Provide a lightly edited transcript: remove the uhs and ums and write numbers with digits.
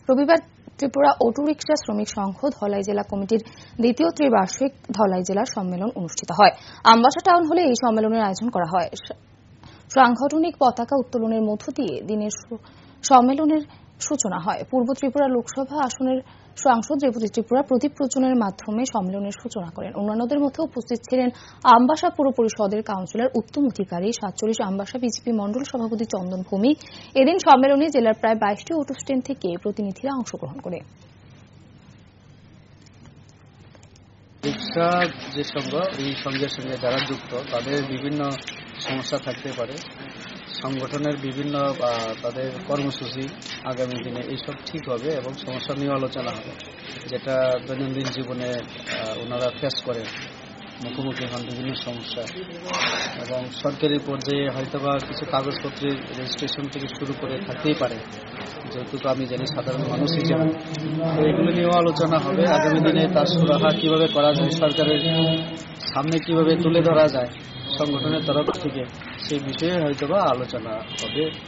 রবিবার ত্রিপুরা অটোরিকশা শ্রমিক সংঘ ধলাই জেলা কমিটির দ্বিতীয় ত্রিবার্ষিক ধলাই জেলা সম্মেলন অনুষ্ঠিত হয়। আমবাসা টাউন হলে এই সম্মেলনের আয়োজন করা হয়। সাংগঠনিক পতাকা উত্তোলনের মধ্য দিয়ে দিনের সম্মেলনের সূচনা হয়। পূর্ব ত্রিপুরা লোকসভা আসনের সাংসদ রেবতী ত্রিপুরা প্রদীপ প্রজ্বলনের মাধ্যমে সম্মেলনের সূচনা করেন। অন্যান্যদের মধ্যে উপস্থিত ছিলেন আমবাসা পৌর পরিষদের কাউন্সিলর উত্তম অধিকারী, 47 আমবাসা বিজেপি মন্ডল সভাপতি চন্দন ভৌমিক। এদিন সম্মেলনে জেলার প্রায় 22টি অটো স্ট্যান্ড থেকে প্রতিনিধিরা অংশগ্রহণ করে। রিক্সা যে সংঘ, এই সংঘের সঙ্গে যারা যুক্ত তাদের বিভিন্ন সমস্যা থাকতে পারে। সংগঠনের বিভিন্ন তাদের কর্মসূচি আগামী দিনে এইসব ঠিক হবে এবং সমস্যা নিয়ে আলোচনা হবে, যেটা দৈনন্দিন জীবনে ওনারা ফেস করেন, মুখোমুখি হন বিভিন্ন সমস্যা। এবং সরকারি পর্যায়ে হয়তোবা কিছু কাগজপত্রের রেজিস্ট্রেশন থেকে শুরু করে থাকতেই পারে, যেহেতু আমি জানি সাধারণ মানুষ হিসেবে। তো এগুলো নিয়েও আলোচনা হবে। আগামী দিনে তার সুরাহা কিভাবে করা যায়, সরকারের সামনে কিভাবে তুলে ধরা যায় সংগঠনের তরফ থেকে, সেই বিষয়ে হয়তোবা আলোচনা হবে।